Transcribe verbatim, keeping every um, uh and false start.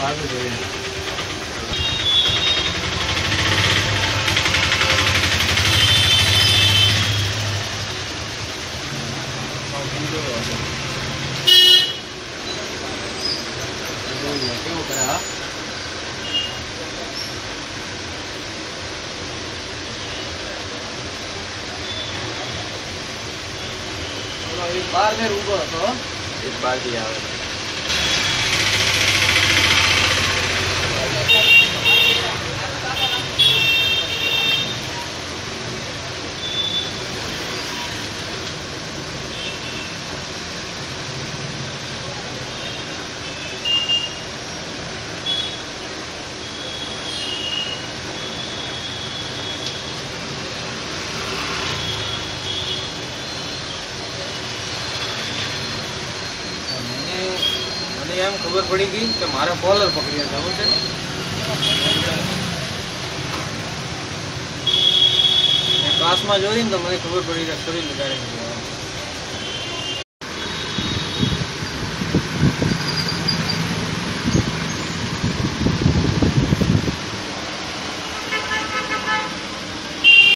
બાજુ જોઈએ કેવું કરે હા એક બાર ને ઉભો હતો એક બાર થી આવે एम खबर पड़ी गई कि मारे कॉलर पकड़िया था बोलते क्लास में जोई तो मैं खबर पड़ी कि शरीर निकाले